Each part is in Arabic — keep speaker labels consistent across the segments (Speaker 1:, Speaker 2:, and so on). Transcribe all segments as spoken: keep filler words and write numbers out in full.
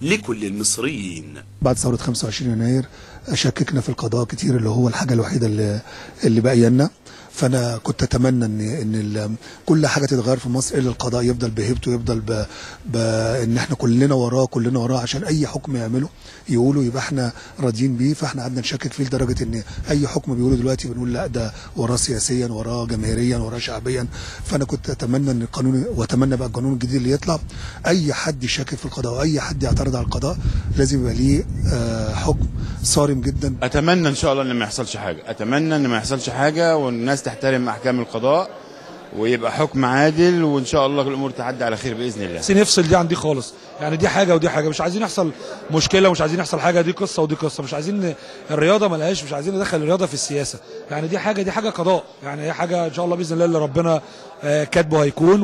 Speaker 1: لكل المصريين.
Speaker 2: بعد ثورة خمسة وعشرين يناير شككنا في القضاء كتير، اللي هو الحاجة الوحيدة اللي اللي باقيه لنا. فانا كنت اتمنى ان ان كل حاجه تتغير في مصر الا القضاء يفضل بهيبته، يفضل ب... ب... ان احنا كلنا وراه كلنا وراه عشان اي حكم يعمله يقولوا يبقى احنا راضيين بيه. فاحنا قعدنا نشكك فيه لدرجه ان اي حكم بيقوله دلوقتي بنقول لا ده وراه سياسيا، وراه جماهيريا، وراه شعبيا. فانا كنت اتمنى ان القانون، واتمنى بقى القانون الجديد اللي يطلع اي حد يشكك في القضاء واي حد يعترض على القضاء لازم يبقى ليه آه حكم صارم جدا.
Speaker 3: اتمنى ان شاء الله ان ما يحصلش حاجه، اتمنى ان ما يحصلش حاجه والناس تحترم احكام القضاء ويبقى حكم عادل، وان شاء الله الامور تعدي على خير باذن الله.
Speaker 4: عايزين نفصل دي عن دي خالص، يعني دي حاجه ودي حاجه، مش عايزين يحصل مشكله ومش عايزين يحصل حاجه، دي قصه ودي قصه، مش عايزين الرياضه ملهاش، مش عايزين ندخل الرياضه في السياسه، يعني دي حاجه دي حاجه قضاء، يعني هي حاجه ان شاء الله باذن الله اللي ربنا كاتبه هيكون،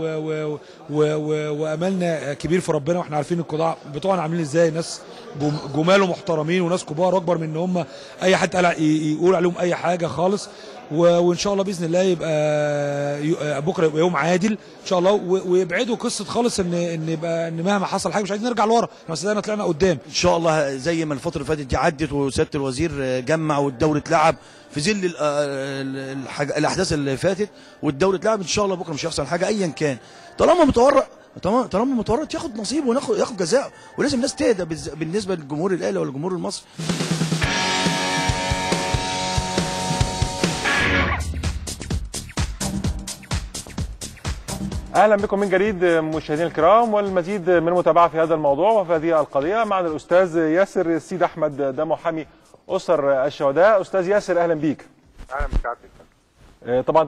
Speaker 4: واملنا كبير في ربنا. واحنا عارفين القضاء بتوعنا عاملين ازاي، ناس جمال ومحترمين وناس كبار اكبر من ان هم اي حد يقول عليهم اي حاجه خالص. وان شاء الله باذن الله يبقى بكره يبقى يوم عادل ان شاء الله، ويبعدوا قصه خالص ان ان يبقى ان مهما حصل حاجه مش عايزين نرجع لورا، بس احنا طلعنا قدام
Speaker 5: ان شاء الله. زي ما الفتره اللي فاتت دي عدت وسياده الوزير جمع والدوري اتلعب في ظل الاحداث اللي فاتت والدوري اتلعب، ان شاء الله بكره مش هيحصل حاجه ايا كان. طالما متورط طالما متورط ياخد نصيبه وياخد ياخد جزاءه، ولازم الناس تهدى بالنسبه للجمهور الاهلي والجمهور المصري.
Speaker 6: اهلا بكم من جديد مشاهدينا الكرام، والمزيد من المتابعه في هذا الموضوع وفي هذه القضيه معنا الاستاذ ياسر السيد احمد، ده محامي اسر الشهداء. استاذ ياسر اهلا بيك.
Speaker 7: اهلا بسعادتك.
Speaker 6: طبعا